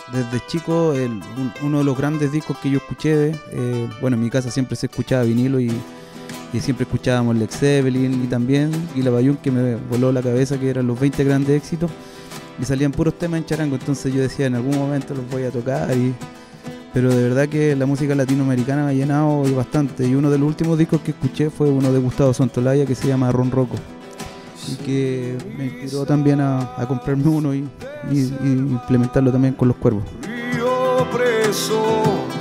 desde chico, uno de los grandes discos que yo escuché, bueno, en mi casa siempre se escuchaba vinilo y siempre escuchábamos Led Zeppelin y también Guila Bayún, que me voló la cabeza, que eran los 20 grandes éxitos, y salían puros temas en charango. Entonces yo decía, en algún momento los voy a tocar, pero de verdad que la música latinoamericana me ha llenado bastante, y uno de los últimos discos que escuché fue uno de Gustavo Santolaya que se llama Ron Rocco, y que me inspiró también a comprarme uno y implementarlo también con Los Cuervos. Río preso